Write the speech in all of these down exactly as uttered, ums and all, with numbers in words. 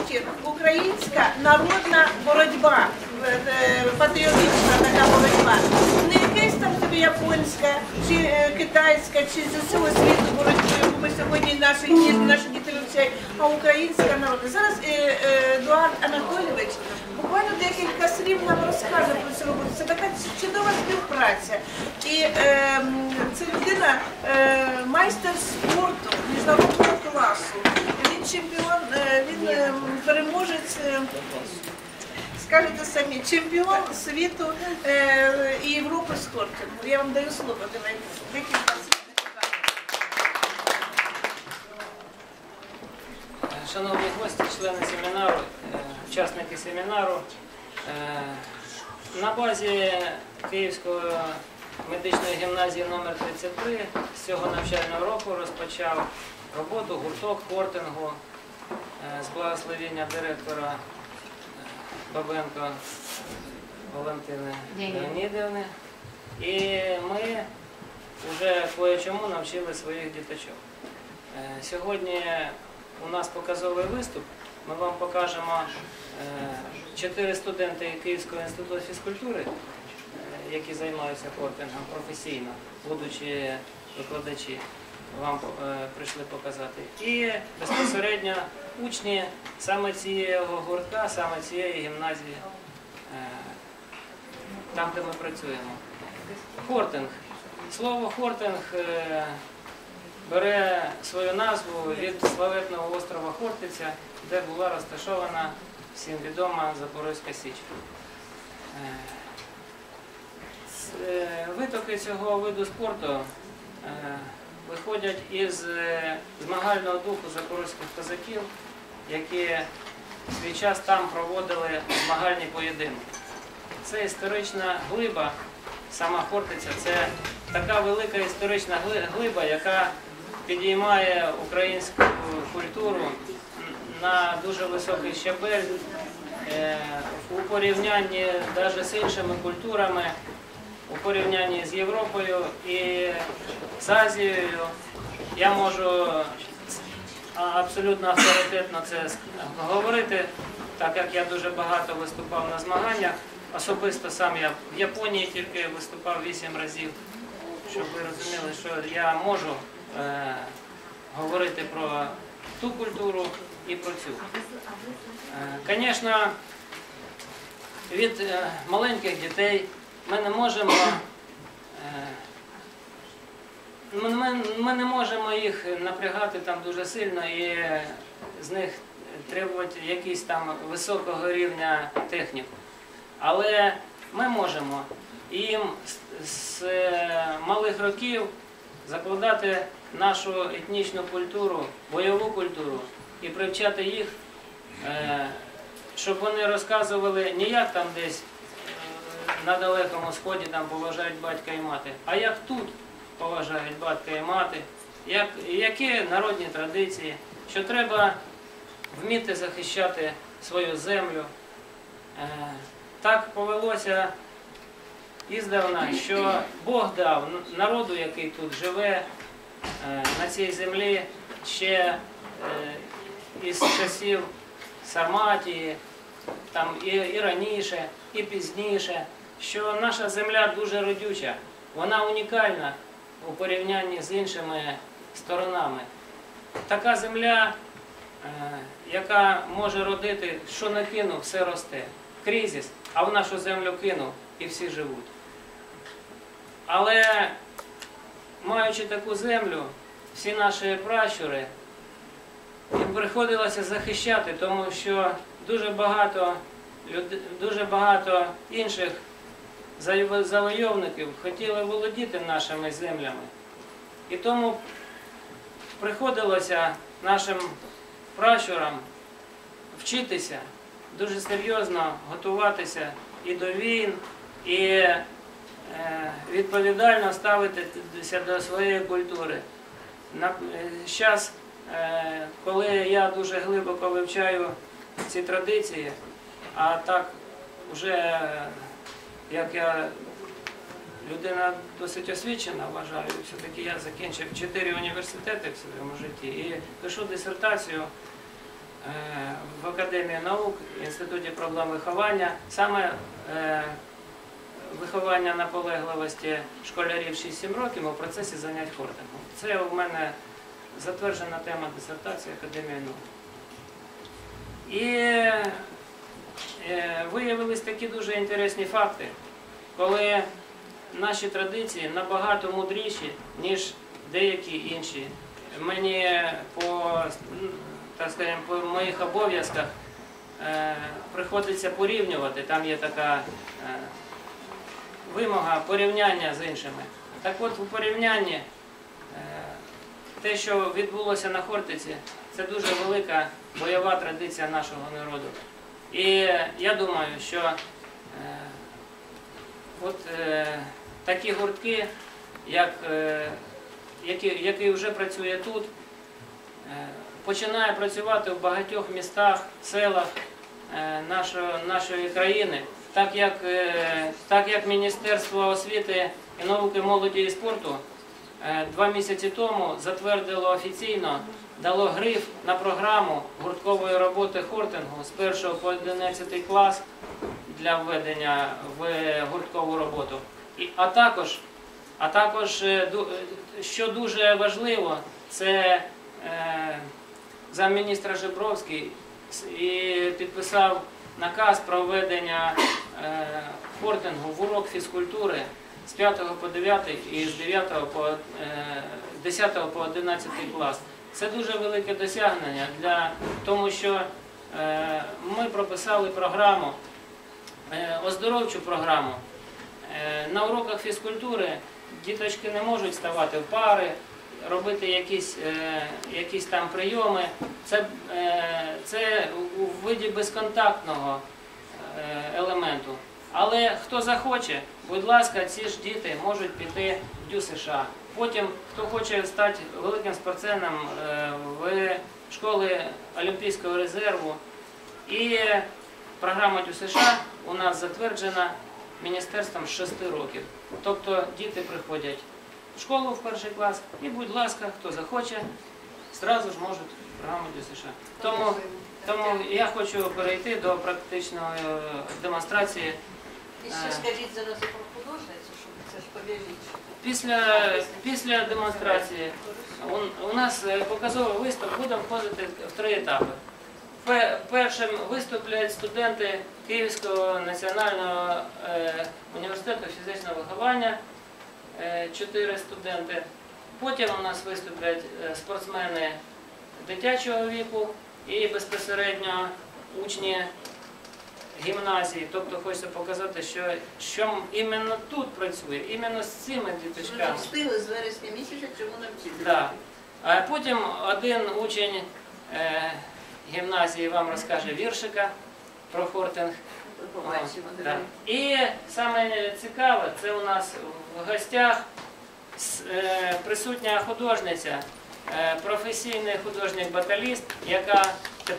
Хортинг – українська народна боротьба, патріотична така боротьба. Не якась там собі японська, чи китайська, чи з усього світу боротьбу, яку ми сьогодні наші, наші діти вивчають, а українська народна. Зараз Едуард Анатолійович буквально декілька слів нам розкаже про цю роботу. Це така чудова співпраця. І е, це людина, е, майстер спорту, міжнародного класу. Він чемпіон, е, він е, переможець, е, скажете самі, чемпіон світу е, і Європи з хортингу. Я вам даю слово, давайте. Декілька слів. Шановні гості, члени семінару, учасники семінару, на базі Київської медичної гімназії номер тридцять три з цього навчального року розпочав роботу гурток хортингу з благословення директора Бабенко Валентини Леонідівни. І ми вже кое-чому навчили своїх діточок. Сьогодні у нас показовий виступ. Ми вам покажемо чотири студенти Київського інституту фізкультури, які займаються хортингом професійно, будучи викладачі, вам прийшли показати. І безпосередньо учні саме цього гуртка, саме цієї гімназії, там, де ми працюємо. Хортинг. Слово хортинг бере свою назву від славетного острова Хортиця, де була розташована всім відома Запорізька Січ. Витоки цього виду спорту виходять із змагального духу запорізьких козаків, які в свій час там проводили змагальні поєдинки. Це історична глиба, сама Хортиця, це така велика історична глиба, яка підіймає українську культуру на дуже високий щабель у порівнянні навіть з іншими культурами, у порівнянні з Європою і з Азією. Я можу абсолютно авторитетно це говорити, так як я дуже багато виступав на змаганнях. Особисто сам я в Японії тільки виступав вісім разів, щоб ви розуміли, що я можу е, говорити про ту культуру і про цю. Звісно, е, від е, маленьких дітей ми не можемо е, ми, ми не можемо їх напрягати там дуже сильно і з них требувати якісь там високого рівня техніку. Але ми можемо їм з малих років закладати нашу етнічну культуру, бойову культуру і привчати їх, щоб вони розказували не як там десь на Далекому Сході там поважають батька і мати, а як тут поважають батька і мати, як, які народні традиції, що треба вміти захищати свою землю. Так повелося іздавна, що Бог дав народу, який тут живе, на цій землі, ще із часів Сарматії, там і, і раніше, і пізніше, що наша земля дуже родюча, вона унікальна у порівнянні з іншими сторонами. Така земля, яка може родити, що не кинув, все росте. Кризис, а в нашу землю кинув і всі живуть. Але, маючи таку землю, всі наші пращури, їм приходилося захищати, тому що дуже багато, дуже багато інших завойовників хотіли володіти нашими землями. І тому приходилося нашим пращурам вчитися, дуже серйозно готуватися і до війн, і е, відповідально ставитися до своєї культури. Зараз, е, коли я дуже глибоко вивчаю ці традиції, а так вже, як я людина досить освічена, вважаю, все-таки я закінчив чотири університети в своєму житті і пишу дисертацію в Академії наук, в Інституті проблем виховання, саме е, виховання наполегливості школярів шість-сім років у процесі занять хортингом. Це у мене затверджена тема дисертації Академії наук. І е, виявились такі дуже інтересні факти, коли наші традиції набагато мудріші, ніж деякі інші. Мені по, так скажемо, по моїх обов'язках е, приходиться порівнювати, там є така е, вимога порівняння з іншими. Так от у порівнянні е, те, що відбулося на Хортиці, це дуже велика бойова традиція нашого народу. І я думаю, що е, от е, такі гуртки, як, е, які, який вже працює тут, е, починає працювати в багатьох містах, селах е, нашої, нашої країни, так як, е, так як Міністерство освіти і науки, молоді і спорту е, два місяці тому затвердило офіційно, дало гриф на програму гурткової роботи хортингу з першого по одинадцятий клас для введення в гурткову роботу. І, а також, а також, що дуже важливо, це е, замміністра Жебровський і підписав наказ про введення е, хортингу в урок фізкультури з п'ятого по дев'ятий і з дев'ятого по, е, десятого по одинадцятий клас. Це дуже велике досягнення, для, тому що е, ми прописали програму, е, оздоровчу програму. Е, на уроках фізкультури діточки не можуть ставати в пари, робити якісь, е, якісь там прийоми. Це, е, це у виді безконтактного е, елементу. Але хто захоче, будь ласка, ці ж діти можуть піти в Дю США. Потім, хто хоче стати великим спортсменом в школи Олімпійського резерву. І програма Дю США у нас затверджена Міністерством з шести років. Тобто діти приходять в школу в перший клас і, будь ласка, хто захоче, одразу ж можуть програму Дю США. Тому, тому я хочу перейти до практичної демонстрації. І ще скажіть зараз про художницю, щоб це ж повірить. Після, після демонстрації у, у нас показовий виступ, будемо входити в три етапи. Першим виступлять студенти Київського національного е, університету фізичного виховання, е, чотири студенти. Потім у нас виступлять спортсмени дитячого віку і безпосередньо учні гімназії. Тобто хочеться показати, що, що іменно тут працює, іменно з цими діточками. Ми встигли з вересня місяця цьому навчити. Да. А потім один учень е, гімназії вам розкаже віршика про хортинг. Побачимо. Да. І саме цікаве, це у нас в гостях е, присутня художниця, е, професійний художник-баталіст, яка е,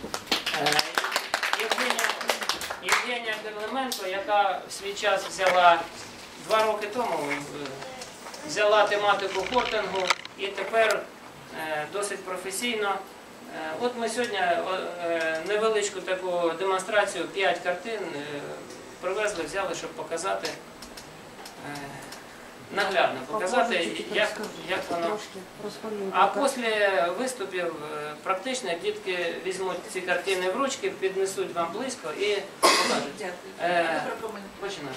Євгенія, Євгенія Кириленко, яка в свій час взяла два роки тому взяла тематику хортингу і тепер е, досить професійно. Е, от ми сьогодні е, невеличку таку демонстрацію, п'ять картин е, привезли, взяли, щоб показати, е, наглядно показати, як, як воно. А після виступів практичних дітки візьмуть ці картини в ручки, піднесуть вам близько і покажуть. Е, починаємо.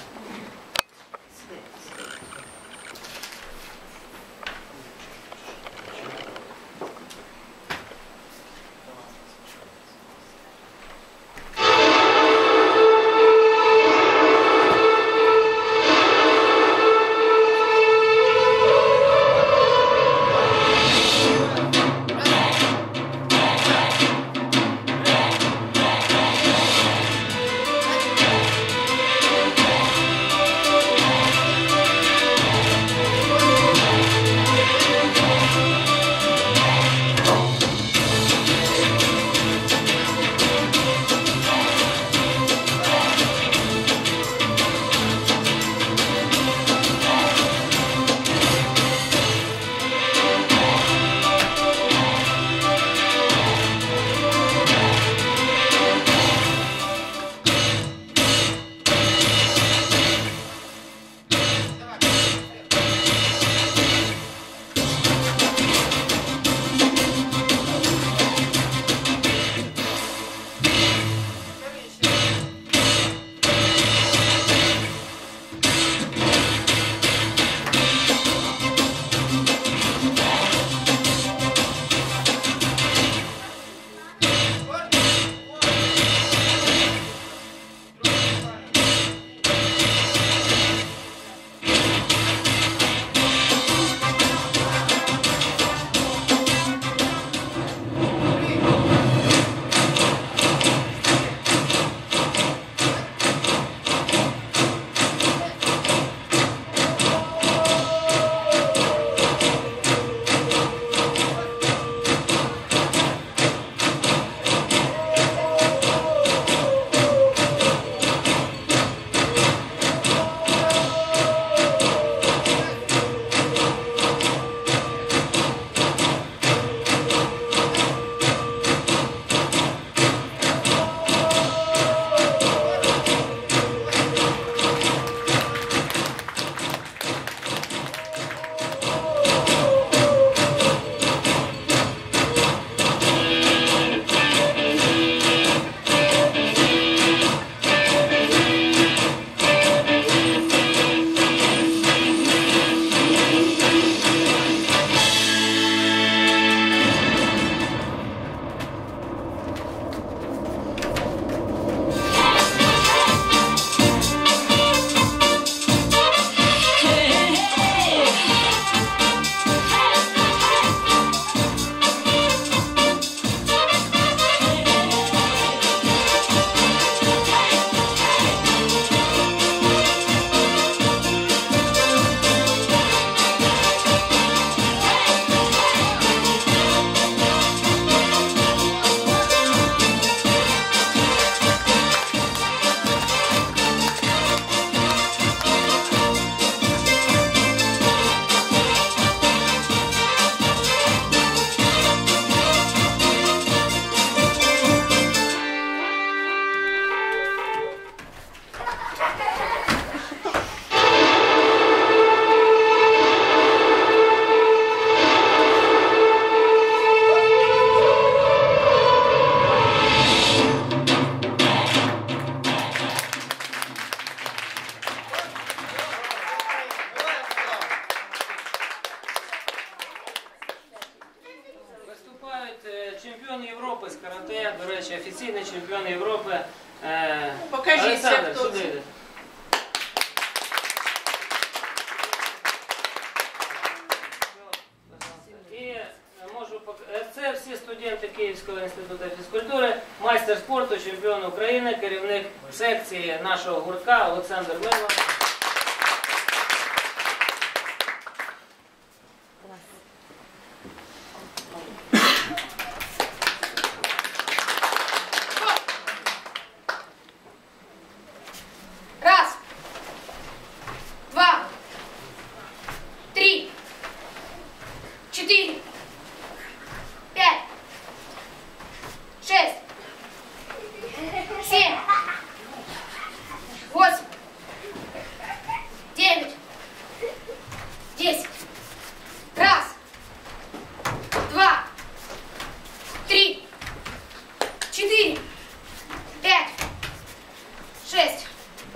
офіційний чемпіон Європи. Е, Покажіться, Олександр, хто сюди це. йди. І можу пок- це всі студенти Київського інституту фізкультури, майстер спорту, чемпіон України, керівник секції нашого гуртка Олександр Мило. Раз, два, три, четыре, пять, шесть, семь, восемь, девять, десять. Раз, два, три, четыре, пять, шесть.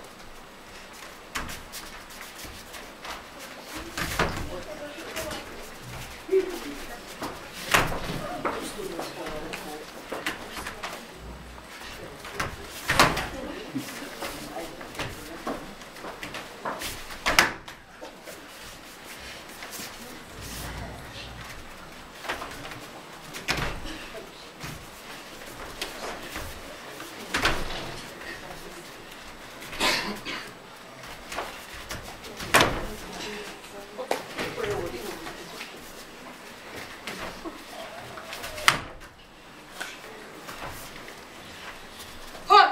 Ход!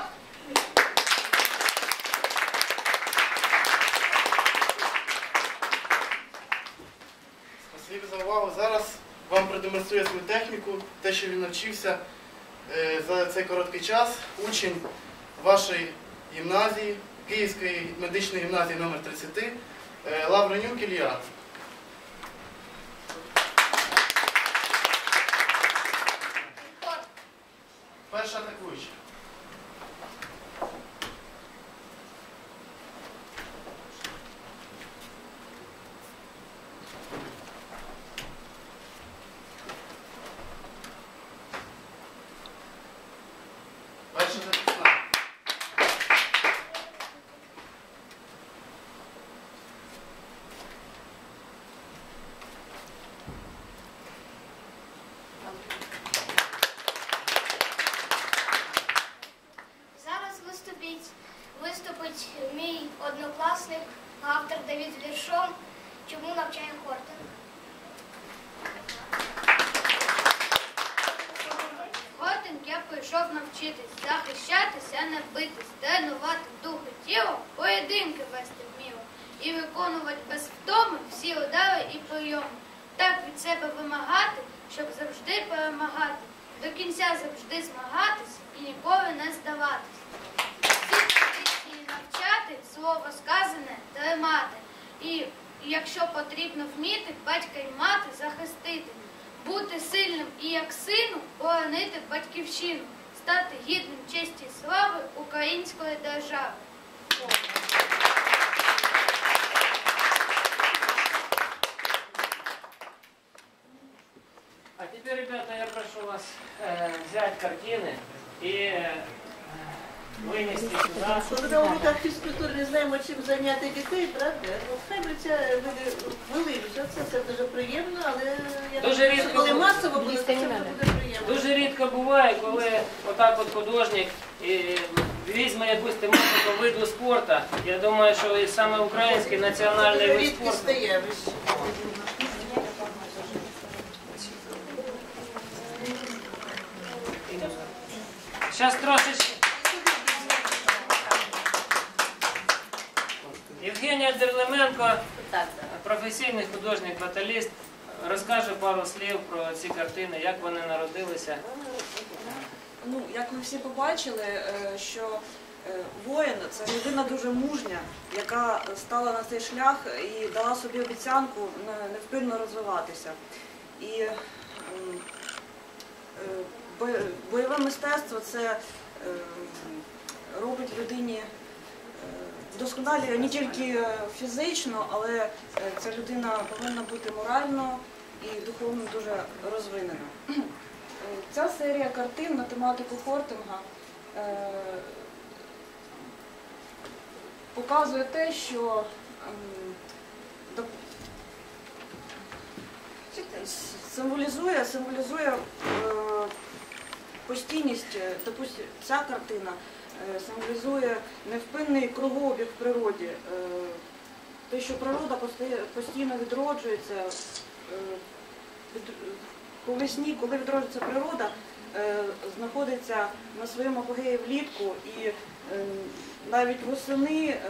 Спасибі за увагу. Зараз вам продемонструє свою техніку, те, що він навчився е, за цей короткий час. Учень вашої гімназії, Київської медичної гімназії номер тридцять, е, Лавренюк Ілля. Ход! Перша атакуюча. Перша захисна. Зараз виступить, виступить мій однокласник, автор Давид Віршон, чому навчає Хортон. Хортинг я прийшов навчитись, захищатися, не битись, тренувати дух і тіло, поєдинки вести вміло і виконувати без втоми всі удари і прийоми. Так від себе вимагати, щоб завжди перемагати, до кінця завжди змагатись і ніколи не здаватись. Всі традиції навчати, слово сказане тримати. І якщо потрібно вміти, батька й мати захистити. Бути сильним і як сину, боронити батьківщину, стати гідним честі і слави української держави. А теперь, ребята, я прошу вас э, взять картины и э, вынести сюда. Коли на уроках фізкультури не знаємо, чим зайняти дітей, правда? Ну, хай би це вели вже, це, це дуже приємно, але я Дуже думаю, рідко що коли було. масово буде, це буде приємно. Дуже рідко буває, коли отак от художник і візьме якусь тематику виду спорту. Я думаю, що і саме український національний Дуже вид рідке спорту. явище. Зараз трошечки. Євгенія Дерлеменко, професійний художник-баталіст, розкаже пару слів про ці картини, як вони народилися. Ну, як ми всі побачили, е, що е, воїн – це людина дуже мужня, яка стала на цей шлях і дала собі обіцянку не- невпинно розвиватися. І м, е, бо- бойове мистецтво – це е, робить людині е, вдосконалює не тільки фізично, але е, ця людина повинна бути морально і духовно дуже розвинена. Ця серія картин на тематику хортинга е, показує те, що ем, до- символізує, символізує е, постійність, допустим, ця картина е, символізує невпинний кругообіг в природі, е, те, що природа пости- постійно відроджується. Е, від, по весні, коли відроджується природа, е, знаходиться на своєму апогеї влітку, і е, навіть восени, е,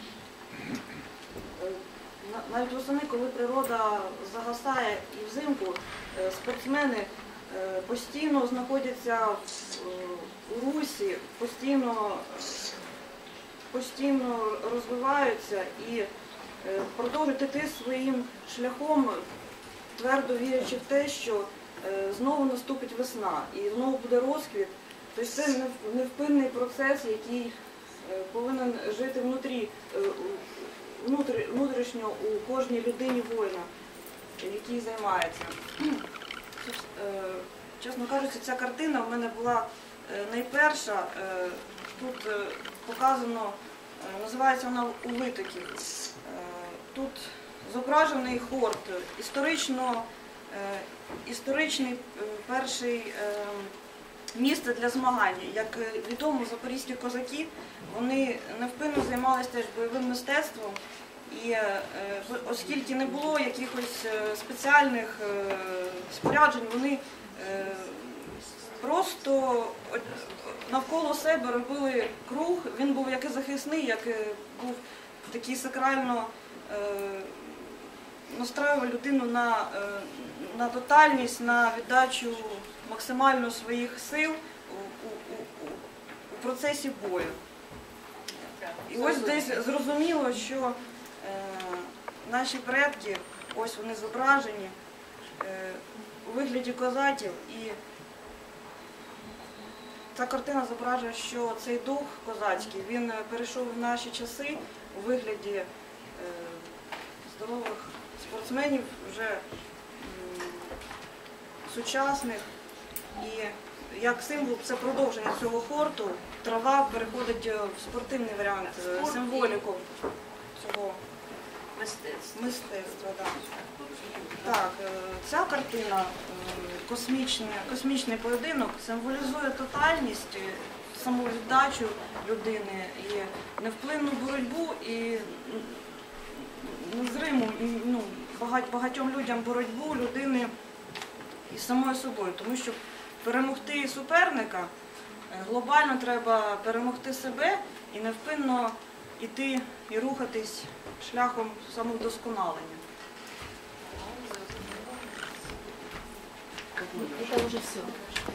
е, на- навіть восени, коли природа загасає і взимку, е, спортсмени е, постійно знаходяться в, е, у русі, постійно, постійно розвиваються і е, продовжують йти своїм шляхом, твердо вірячи в те, що е, знову наступить весна і знову буде розквіт. Тобто це нев- невпинний процес, який е, повинен жити внутрі, е, у- внутрі, внутрішньо у кожній людині воїна, який займається. Е, Чесно кажучи, ця картина в мене була е, найперша. Е, Тут е, показано, е, називається вона «У витоків». Е, Тут зображений хорт, історично, е, історичний е, перший е, місце для змагань. Як е, відомо, запорізькі козаки, вони невпинно займалися теж бойовим мистецтвом. І е, оскільки не було якихось е, спеціальних е, споряджень, вони е, просто от навколо себе робили круг. Він був як і захисний, як і був такий сакрально е, настраював людину на, е, на тотальність, на віддачу максимально своїх сил у, у, у, у процесі бою. І ось десь зрозуміло, що е, наші предки, ось вони зображені е, у вигляді козаків, і ця картина зображує, що цей дух козацький, він перейшов в наші часи у вигляді е, здорових спортсменів, вже м, сучасних. І як символ, це продовження цього хорту, трава переходить в спортивний варіант, е, символіку цього мистецтва. Да. Так, е, ця картина, е, космічний, космічний поєдинок, символізує тотальність, е, самовіддачу людини і невпинну боротьбу і незриму, ну, багать- багатьом людям боротьбу людини із самою собою, тому що перемогти суперника е, глобально треба перемогти себе і невпинно йти і рухатись шляхом самовдосконалення. Это уже все.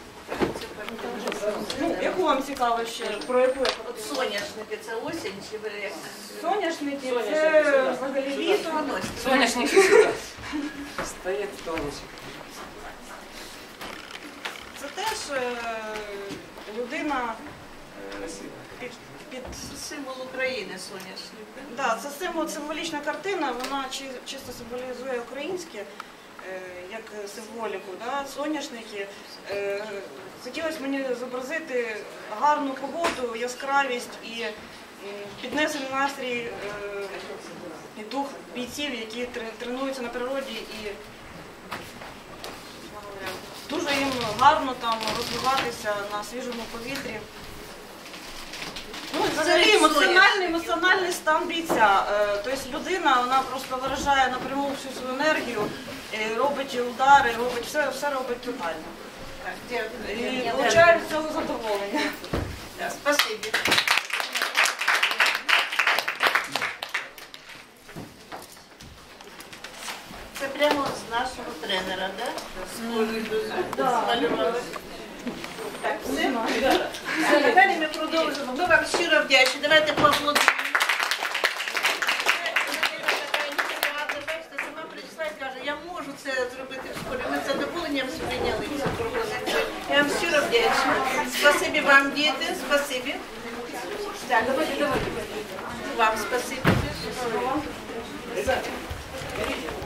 Ну, яку вам цікаво ще? Про яку? я От соняшники це осінь чи ви як? Соняшники Соняшники це сюди. взагалі літо. Соняшник сюди стоїть в тонусі. Це теж е, людина е, Красиво. під, під Символ України соняшник. да? да, це символ, символічна картина, вона чи- чисто символізує українське, е, як символіку, да, соняшники. Е, хотілося мені зобразити гарну погоду, яскравість і м, піднесений настрій е, і дух бійців, які тре- тренуються на природі, і дуже їм гарно там розвиватися на свіжому повітрі. Ну, взагалі емоціональний, емоціональний стан бійця. Е, Тобто людина, вона просто виражає напряму всю свою енергію, е, робить удари, робить все, все робить тотально. Так, дякую. І отримує від цього задоволення. Да, спасибі. Це прямо з нашого тренера, да? Да. Змалювали. Так, все? Все, далі ми продовжимо. Ми вам щиро вдячні. Давайте поаплодуємо. Бачите, сама прийшла і каже, я можу це зробити в школі. Ми з задоволенням сприйняли цю пропозицію. Я вам щиро вдячна. Спасибі вам, діти, спасибі. Так, давайте, давайте. Вам спасибі.